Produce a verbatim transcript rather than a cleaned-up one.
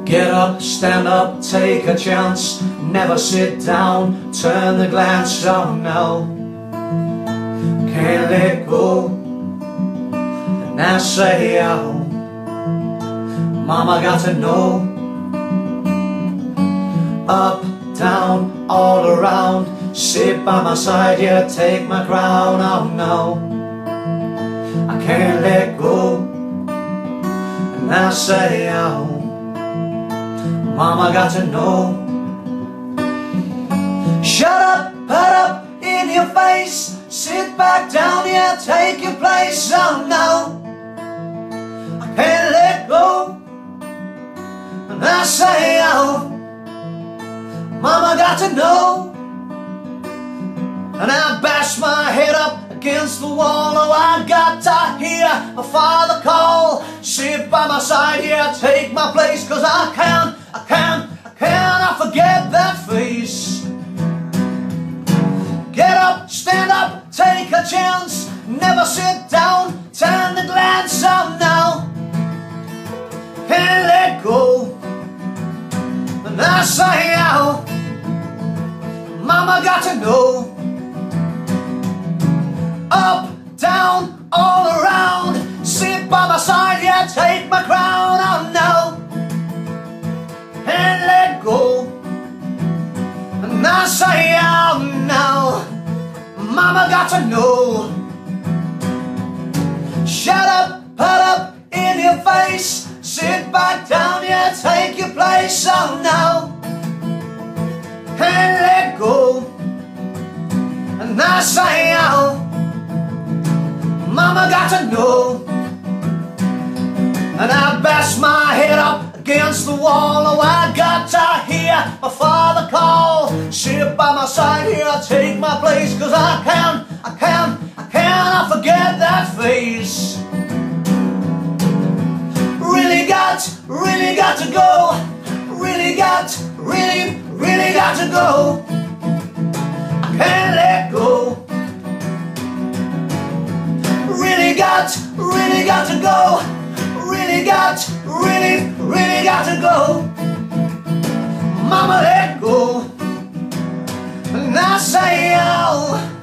Get up, stand up, take a chance. Never sit down, turn the glance. Oh no, can't let go. And I say, oh, Mama got to know. Up, down, all around. Sit by my side, yeah, take my crown. Oh no, I can't let go. And I say, oh, Mama got to know. Shut up, put up in your face. Sit back down, yeah, take your place. Oh no, I can't let go. And I say, oh, Mama got to know. And I bash my head up against the wall. Oh, I got to hear my father call. Sit by my side, yeah, take my place. Cause I can't, I can't, I cannot forget that face. Get up, stand up, take a chance. Never sit down, turn the glance. Oh no, can't let go. And I say, oh, Mama got to know. Up, down, all around. Sit by my side, yeah, take my crown. Oh no, can't let go. And I say, oh no, Mama got to know. Shut up, put up in your face. Sit back down, yeah, take your place. Oh no, can't let go. And I say, oh, Mama got to know. And I bash my head up against the wall. Oh, I got to hear my father call. Sit by my side here, take my place. Cause I can't, I can't, I cannot forget that face. Really got, really got to go. Really got, really, really got to go. I can't let go. Really got, really got to go. Really got, really, really got to go. Mama, let go. And I say, oh,